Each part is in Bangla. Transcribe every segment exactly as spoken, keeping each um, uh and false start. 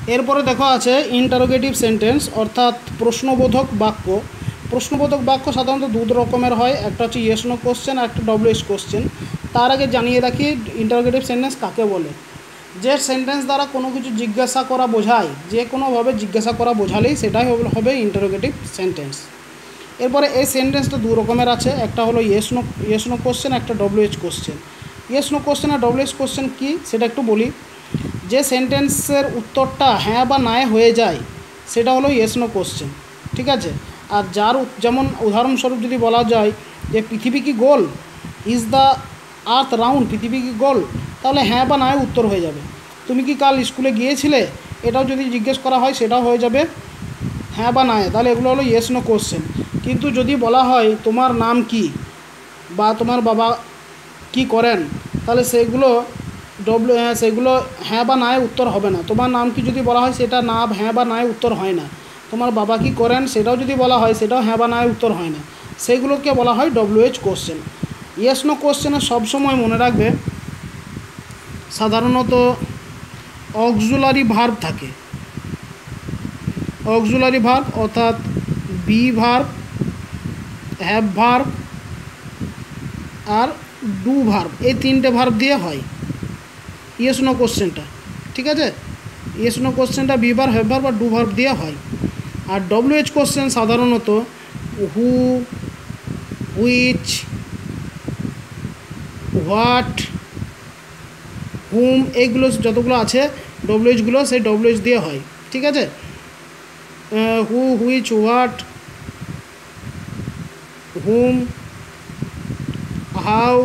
এরপরে দেখো আছে ইন্টারোগেটিভ সেন্টেন্স অর্থাৎ প্রশ্নবোধক বাক্য। প্রশ্নবোধক বাক্য সাধারণত দু রকমের হয়, একটা হচ্ছে ইয়েস নো কোশ্চেন আর একটা ডব্লিউএইচ কোশ্চেন। তার আগে জানিয়ে রাখি ইন্টারোগেটিভ সেন্টেন্স কাকে বলে। যে সেন্টেন্স দ্বারা কোনো কিছু জিজ্ঞাসা করা বোঝায়, যে কোনোভাবে জিজ্ঞাসা করা বোঝালেই সেটাই হবে ইন্টারোগেটিভ সেন্টেন্স। এরপরে এই সেন্টেন্সটা দু রকমের আছে, একটা হলো yes no yes no question, একটা WH question. Yes no question আর ডব্লিউএইচ কোশ্চেন কী সেটা একটু বলি। যে সেন্টেন্সের উত্তরটা হ্যাঁ বা নায় হয়ে যায় সেটা হলো ইয়েস নো কোশ্চেন, ঠিক আছে। আর যার যেমন উদাহরণস্বরূপ যদি বলা যায় যে পৃথিবী কি গোল, ইজ দ্য আর্থ রাউন্ড, পৃথিবী কি গোল, তাহলে হ্যাঁ বা নায় উত্তর হয়ে যাবে। তুমি কি কাল স্কুলে গিয়েছিলে, এটাও যদি জিজ্ঞেস করা হয় সেটাও হয়ে যাবে হ্যাঁ বা নায়, তাহলে এগুলো হলো ইয়েস নো কোশ্চেন। কিন্তু যদি বলা হয় তোমার নাম কি বা তোমার বাবা কি করেন, তাহলে সেগুলো ডব্লিউ সেগুলো হ্যাঁ বা নায় উত্তর হবে না। তোমার নাম কি যদি বলা হয় সেটা না হ্যাঁ বা নায় উত্তর হয় না। তোমার বাবা কি করেন সেটাও যদি বলা হয় সেটাও হ্যাঁ বা নায় উত্তর হয় না। সেগুলোকে বলা হয় ডব্লিউএইচ কোশ্চেন। ইয়েস নো কোশ্চেনে সবসময় মনে রাখবে সাধারণত অক্সিলারি ভার্ব থাকে। অক্সিলারি ভার্ব অর্থাৎ বি ভার্ব, হ্যাভ ভার্ব আর ডু ভার্ব, এই তিনটে ভার্ব দিয়ে হয় ইয়েস নো কোশ্চেনটা, ঠিক আছে। ইয়েস নো কোশ্চেনটা বি ভার্ব, হ্যাভ ভার্ব আর ডু ভার্ব দিয়ে হয়। আর ডব্লিউএইচ কোশ্চেন সাধারণত হু, হুইচ, হোয়াট, হুম, এইগুলো যতগুলো আছে ডব্লিউএইচগুলো সেই ডব্লিউএইচ দিয়ে হয়, ঠিক আছে। Who, which, what, whom, how,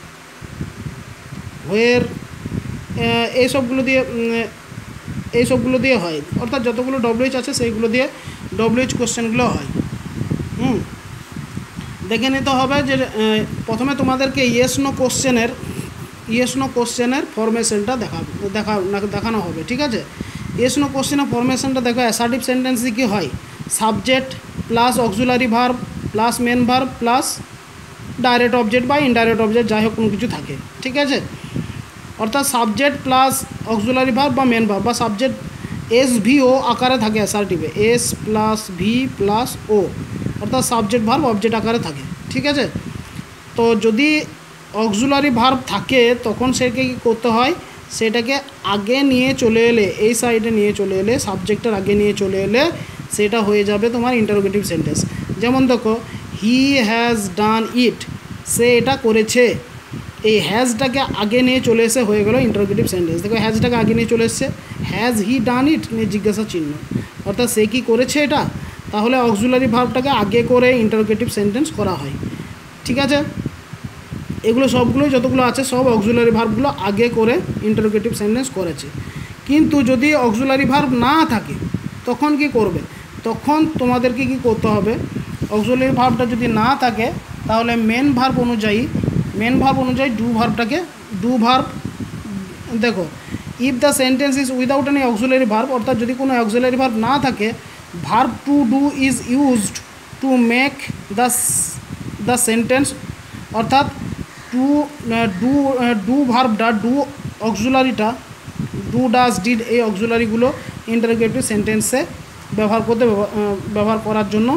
where, এইসবগুলো দিয়ে এইসবগুলো দিয়ে হয়, অর্থাৎ যতগুলো ডব্লিউএইচ আছে সেইগুলো দিয়ে ডব্লিউএইচ কোশ্চেনগুলো হয়। হুম দেখে নিতে হবে যে প্রথমে তোমাদেরকে ইয়েস নো কোশ্চেনের ইয়েস নো কোশ্চেনের ফরমেশনটা দেখা দেখা দেখানো হবে, ঠিক আছে। ইয়েস নো কোশ্চেনের ফরমেশনটা দেখো, অ্যাসার্টিভ সেন্টেন্সে কী হয়, subject plus auxiliary verb plus main verb plus direct object বা ইনডাইরেক্ট অবজেক্ট যাই হোক কোনো কিছু থাকে, ঠিক আছে। অর্থাৎ সাবজেক্ট প্লাস অক্সিলারি ভার্ব বা মেন ভার্ব বা সাবজেক্ট এস ভি ও আকারে থাকে অ্যাসার্টিভে, S plus V plus O, অর্থাৎ সাবজেক্ট ভার্ব অবজেক্ট আকারে থাকে, ঠিক আছে। তো যদি অক্সিলারি ভার্ব থাকে তখন সেটাকে কী করতে হয়, সেটাকে আগে নিয়ে চলে এলে, এই সাইডে নিয়ে চলে এলে, সাবজেক্টের আগে নিয়ে চলে এলে সেটা হয়ে যাবে তোমার ইন্টারোগেটিভ সেন্টেন্স। যেমন দেখো, হি হ্যাজ ডান ইট, সে এটা করেছে, এই হ্যাজটাকে আগে নিয়ে চলে এসে হয়ে গেল ইন্টারোগেটিভ সেন্টেন্স। দেখো হ্যাজটাকে আগে নিয়ে চলে এসছে, হ্যাজ হি ডান ইট নিয়ে জিজ্ঞাসা চিহ্ন, অর্থাৎ সে কি করেছে এটা, তাহলে অক্সিলারি ভার্বটাকে আগে করে ইন্টারোগেটিভ সেন্টেন্স করা হয়, ঠিক আছে। এগুলো সবগুলোই যতগুলো আছে সব অক্সিলারি ভার্বগুলো আগে করে ইন্টারোগেটিভ সেন্টেন্স করেছে। কিন্তু যদি অক্সিলারি ভার্ব না থাকে তখন কি করবে, তখন তোমাদেরকে কি করতে হবে, অক্সিলারি ভার্বটা যদি না থাকে তাহলে মেন ভার্ব অনুযায়ী মেন ভার্ব অনুযায়ী ডু ভার্বটাকে ডু ভার্ব, দেখো if the sentence is without any auxiliary verb, অর্থাৎ যদি কোনো অক্সিলারি ভার্ব না থাকে, verb to do is used to make the the sentence, অর্থাৎ টু ডু ডু ভার্বটা ডু অক্সিলারিটা ডু ডাজ ডিড এই অক্সিলারিগুলো ইন্টারোগেটিভ সেন্টেন্সে ব্যবহার করতে ব্যবহার করার জন্য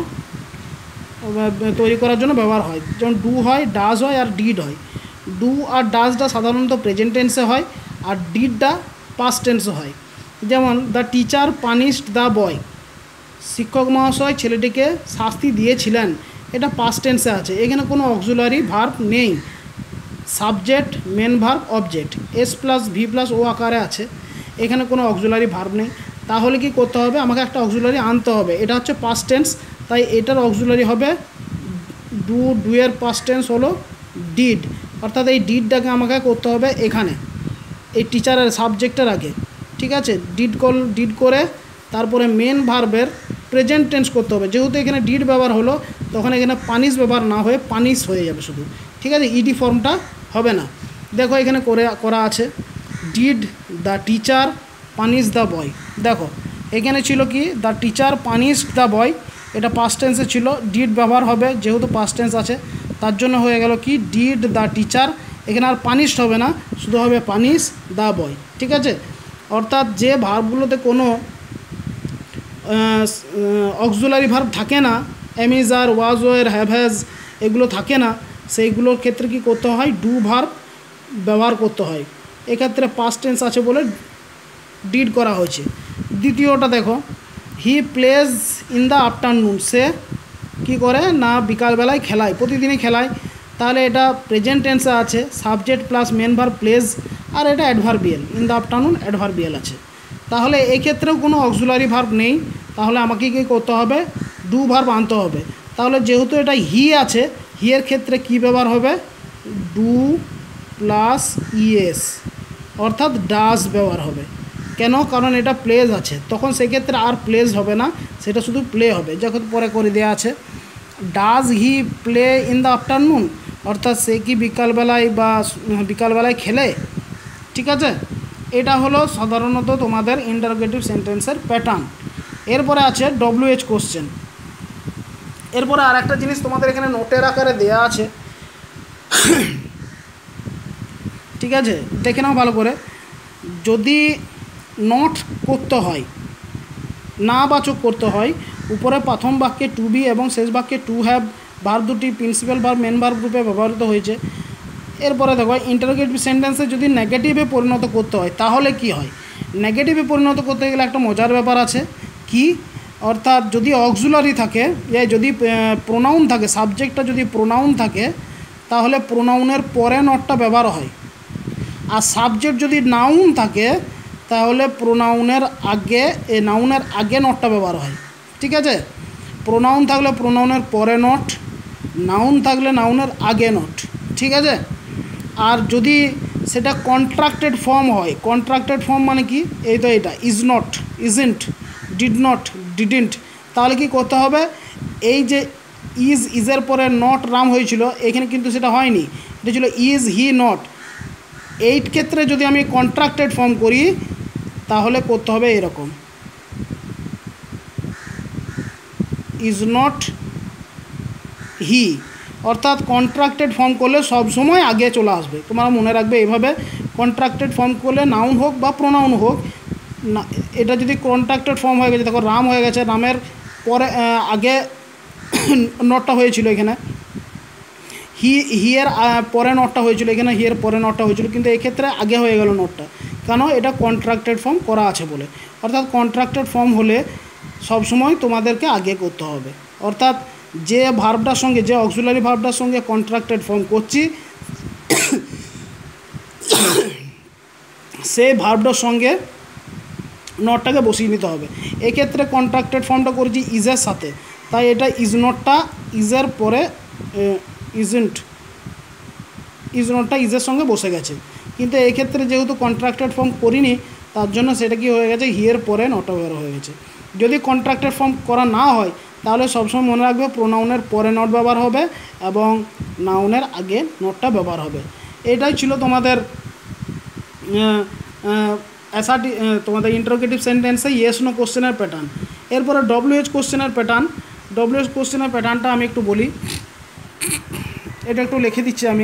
তৈরি করার জন্য ব্যবহার হয়। যেমন ডু হয়, ডাজ হয় আর ডিড হয়। ডু আর ডাজটা সাধারণত প্রেজেন্ট টেন্সে হয় আর ডিডটা পাস্ট টেন্সে হয়। যেমন the teacher punished the boy, শিক্ষক মহাশয় ছেলেটিকে শাস্তি দিয়েছিলেন, এটা পাস্ট টেন্সে আছে, এখানে কোনো অক্সিলারি ভার্ব নেই, subject main verb object S plus V plus O আকারে আছে, এখানে কোনো অক্সিলারি ভার্ব নেই। তাহলে কি করতে হবে, আমাকে একটা অক্সিলারি আনতে হবে, এটা হচ্ছে পাস্ট টেন্স, তাই এটার অক্সিলারি হবে ডু, ডুয়ের পাস্ট টেন্স হলো ডিড, অর্থাৎ এই ডিডটাকে আমাকে করতে হবে এখানে এই টিচারের সাবজেক্টের আগে, ঠিক আছে। ডিড কল ডিড করে তারপরে মেন ভার্বের প্রেজেন্ট টেন্স করতে হবে, যেহেতু এখানে ডিড ব্যবহার হলো তখন এখানে পানিশ ব্যবহার না হয়ে পানিশ হয়ে যাবে শুধু, ঠিক আছে, ইডি ফর্মটা হবে না। দেখো এখানে করে করা আছে did the teacher punish the boy, দেখো এখানে ছিল কি the teacher punished the boy, এটা পাস্ট টেন্সে ছিল, ডিড ব্যবহার হবে যেহেতু পাস্ট টেন্স আছে, তার জন্য হয়ে গেল কি ডিড দ্য টিচার, এখানে আর পানিশড হবে না, শুধু হবে পানিশ দ্য বয়, ঠিক আছে। অর্থাৎ যে ভার্বগুলোতে কোনো অক্সিলারি ভার্ব থাকে না, am is are, was were, have has এগুলো থাকে না, সেইগুলোর ক্ষেত্রে কি করতে হয়, ডু ভার্ব ব্যবহার করতে হয়। এক্ষেত্রে পাস্ট টেন্স আছে বলে ডিড করা হয়েছে। দ্বিতীয়টা দেখো, he plays in the afternoon, সে কি করে না বিকালবেলায় খেলায়, প্রতিদিনই খেলায়, তাহলে এটা প্রেজেন্ট টেন্সে আছে, subject plus main verb plays, আর এটা adverbial, in the afternoon adverbial আছে। তাহলে এই ক্ষেত্রেও কোনো অক্সিলারি ভার্ব নেই, তাহলে আমাকে কী করতে হবে, ডু ভার্ব আনতে হবে। তাহলে যেহেতু এটা হি আছে, হি এর ক্ষেত্রে কী ব্যবহার হবে, ডু প্লাস ইএস, অর্থাৎ ডাজ ব্যবহার হবে। কেন, কারণ এটা প্লেজ আছে, তখন সেক্ষেত্রে আর প্লেজ হবে না, সেটা শুধু প্লে হবে, যখন পরে করে দেওয়া আছে। Does he play in the afternoon, অর্থাৎ সে কি বিকালবেলায় বা বিকালবেলায় খেলে। ঠিক আছে, এটা হলো সাধারণত তোমাদের ইন্টারোগেটিভ সেন্টেন্সের প্যাটার্ন। এরপরে আছে ডব্লিউএইচ কোশ্চেন। এরপরে আর একটা জিনিস তোমাদের এখানে নোটের আকারে দেয়া আছে, ঠিক আছে, দেখে নাও ভালো করে। যদি নট করতে হয়, না বাচক করতে হয়, উপরে প্রথম বাক্যে টু বি এবং শেষ বাক্যে টু হ্যাভ ভার্ব দুটি প্রিন্সিপাল ভার্ব মেন ভার্ব রূপে ব্যবহৃত হয়েছে। এরপরে দেখো ইন্টারোগেটিভ সেন্টেন্সে যদি নেগেটিভে পরিণত করতে হয় তাহলে কি হয়। নেগেটিভে পরিণত করতে গেলে একটা মজার ব্যাপার আছে, কি অর্থাৎ যদি অক্সিলারি থাকে, যদি প্রোনাউন থাকে, সাবজেক্টটা যদি প্রোনাউন থাকে তাহলে প্রোনাউনের পরে নটটা ব্যবহার হয়, আর সাবজেক্ট যদি নাউন থাকে তাহলে প্রোনাউনের আগে এ নাউনের আগে নটটা ব্যবহার হয়। ঠিক আছে, প্রোনাউন থাকলে প্রোনাউনের পরে নট, নাউন থাকলে নাউনের আগে নট। ঠিক আছে, আর যদি সেটা কন্ট্রাক্টেড ফর্ম হয়, কন্ট্রাক্টেড ফর্ম মানে কি, এই তো এটা is not, isn't, did not, didn't, তাহলে কি করতে হবে, এই যে ইজ ইজের পরে নট রাম হয়েছিল, এখানে কিন্তু সেটা হয়নি, এটা ছিল ইজ হি নট। এই ক্ষেত্রে যদি আমি কন্ট্রাক্টেড ফর্ম করি তাহলে করতে হবে এরকম, ইজ নট হি, অর্থাৎ কন্ট্রাক্টেড ফর্ম করলে সব সময় আগে চলে আসবে। তোমরা মনে রাখবে এইভাবে, কন্ট্রাক্টেড ফর্ম করলে নাউন হোক বা প্রোনাউন হোক, না এটা যদি কন্ট্রাক্টেড ফর্ম হয়ে গেছে, দেখো রাম হয়ে গেছে, রামের পরে আগে নটটা হয়েছিল, এখানে হি হিয়ের পরে নটটা হয়েছিল, এখানে হিয়ের পরে নটটা হয়েছিল, কিন্তু এক্ষেত্রে আগে হয়ে গেল নটটা, কেন, এটা কন্ট্রাক্টেড ফর্ম করা আছে বলে। অর্থাৎ কন্ট্রাক্টেড ফর্ম হলে সবসময় তোমাদেরকে আগে করতে হবে, অর্থাৎ যে ভার্বটার সঙ্গে, যে অক্সিলারি ভার্বটার সঙ্গে কন্ট্রাক্টেড ফর্ম করছি সেই ভার্বটার সঙ্গে নটটাকে বসিয়ে নিতে হবে। এক্ষেত্রে কন্ট্রাক্টেড ফর্মটা করেছি ইজের সাথে, তাই এটা ইজ নটটা ইজের পরে ইজেন্ট, ইজ নটটা ইজের সঙ্গে বসে গেছে, কিন্তু এক্ষেত্রে যেহেতু কন্ট্রাক্টেড ফর্ম করিনি তার জন্য সেটা কি হয়ে গেছে, হিয়ের পরে নটটা বের হয়ে গেছে। যদি কন্ট্রাক্টেড ফর্ম করা না হয় তাহলে সবসময় মনে রাখবে প্রোনাউনের পরে নট ব্যবহার হবে এবং নাউনের আগে নটটা ব্যবহার হবে। এটাই ছিল তোমাদের এসআরটি, তোমাদের ইন্টারোগেটিভ সেন্টেন্সে ইয়েস নো কোশ্চেনের প্যাটার্ন। এরপরে ডব্লিউএইচ কোশ্চেনের প্যাটার্ন। ডব্লিউএইচ কোশ্চেনের প্যাটার্নটা আমি একটু বলি, এটা একটু লিখে দিচ্ছি আমি।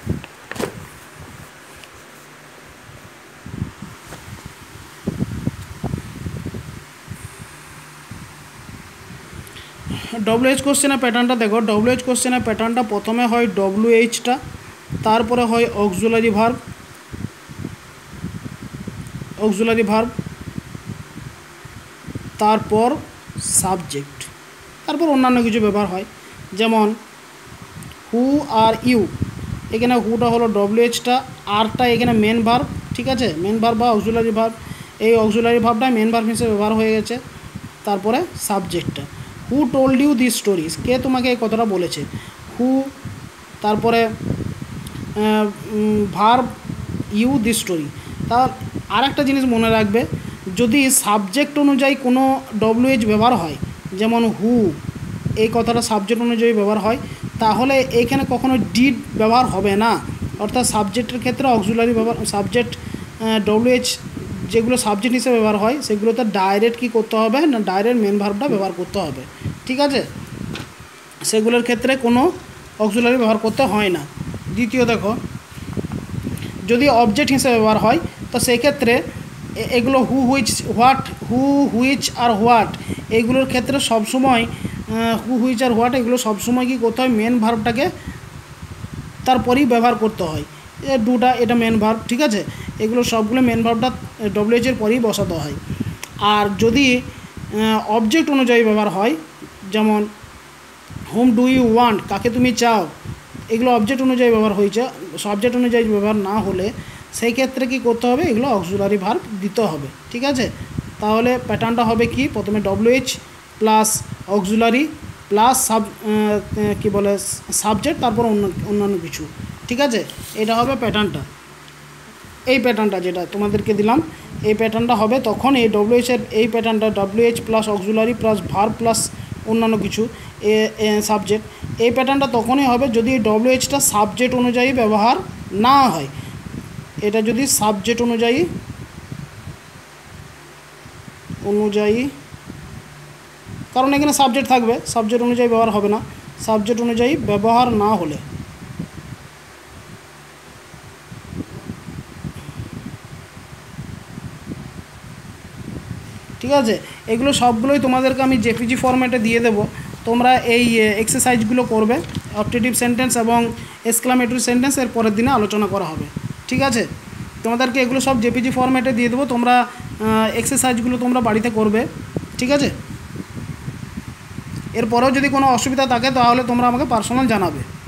ডব্লিউএইচ কোশ্চেনের প্যাটার্নটা দেখো, ডব্লিউএইচ কোশ্চেনের প্যাটার্নটা প্রথমে হয় ডব্লিউএইচটা, তারপরে হয় অক্সিলারি ভার্ব, অক্সিলারি ভার্ব, তারপর সাবজেক্ট, তারপর অন্যান্য কিছু ব্যবহার হয়, যেমন হু আর ইউ, এখানে হুটা হলো ডব্লিউএইচটা, আরটা এখানে মেন ভার্ব। ঠিক আছে, মেন ভার্ব বা অক্সিলারি ভার্ব, এই অক্সিলারি ভার্বটা মেন ভার্ব হিসেবে ব্যবহার হয়ে গেছে। তারপরে সাবজেক্টটা, who told you this stories, কে তোমাকে এই কথাটা বলেছে, হু, তারপরে ভার্ব ইউ দিস স্টোরি। তা আর একটা জিনিস মনে রাখবে, যদি সাবজেক্ট অনুযায়ী কোনো ডব্লিউএইচ ব্যবহার হয়, যেমন হু এই কথাটা সাবজেক্ট অনুযায়ী ব্যবহার হয়, তাহলে এখানে কখনো ডিড ব্যবহার হবে না। অর্থাৎ সাবজেক্টের ক্ষেত্রে অক্সিলারি ব্যবহার, সাবজেক্ট ডব্লিউএইচ যেগুলো সাবজেক্ট হিসেবে ব্যবহার হয় সেগুলোতে ডাইরেক্ট কী করতে হবে না, ডাইরেক্ট মেন ভার্বটা ব্যবহার করতে হবে। ঠিক আছে, সেগুলোর ক্ষেত্রে কোনো অক্সিলারি ব্যবহার করতে হয় না। দ্বিতীয় দেখো, যদি অবজেক্ট হিসেবে ব্যবহার হয় তো সেই ক্ষেত্রে এগুলো who which what who which আর হোয়াট এইগুলোর ক্ষেত্রে সবসময় হু হুইচ আর হোয়াট এগুলো সবসময় কী করতে হয়, মেন ভার্বটাকে তারপরেই ব্যবহার করতে হয়। এ দুটা এটা মেন ভার্ব, ঠিক আছে, এগুলো সবগুলো মেন ভার্বটা ডব্লিউএইচ এর পরেই বসাতে হয়। আর যদি অবজেক্ট অনুযায়ী ব্যবহার হয়, যেমন হোম ডু ইউ ওয়ান্ট, কাকে তুমি চাও, এগুলো অবজেক্ট অনুযায়ী ব্যবহার হয়েছে, সাবজেক্ট অনুযায়ী ব্যবহার না হলে সেই ক্ষেত্রে কি করতে হবে, এগুলো অক্সিলারি ভার্ব দিতে হবে, ঠিক আছে। তাহলে প্যাটার্নটা হবে কি, প্রথমে WH plus auxiliary plus sub কী বলে সাবজেক্ট, তারপর অন্য অন্যান্য কিছু, ঠিক আছে, এটা হবে প্যাটার্নটা। এই প্যাটার্নটা যেটা তোমাদেরকে দিলাম এই প্যাটার্নটা হবে তখন এই ডব্লিউএইচের এই প্যাটার্নটা WH plus auxiliary plus verb plus অন্যান্য কিছু সাবজেক্ট, এই প্যাটার্নটা তখনই হবে যদি ডব্লিউএইচটা সাবজেক্ট অনুযায়ী ব্যবহার না হয়। এটা যদি সাবজেক্ট অনুযায়ী অনুযায়ী কারণ এখানে সাবজেক্ট থাকবে, সাবজেক্ট অনুযায়ী ব্যবহার হবে না, সাবজেক্ট অনুযায়ী ব্যবহার না হলে, ঠিক আছে। এগুলো সবগুলোই তোমাদেরকে আমি জেপিজি ফরম্যাটে দিয়ে দেবো, তোমরা এই এক্সারসাইজগুলো করবে। অপটেটিভ সেন্টেন্স এবং এক্সক্লামেটরি সেন্টেন্স এর পরের দিনে আলোচনা করা হবে, ঠিক আছে। তোমাদেরকে এগুলো সব জেপিজি ফরম্যাটে দিয়ে দেবো, তোমরা এক্সারসাইজগুলো তোমরা বাড়িতে করবে, ঠিক আছে। এরপরেও যদি কোনো অসুবিধা থাকে তাহলে তোমরা আমাকে পার্সোনাল জানাবে।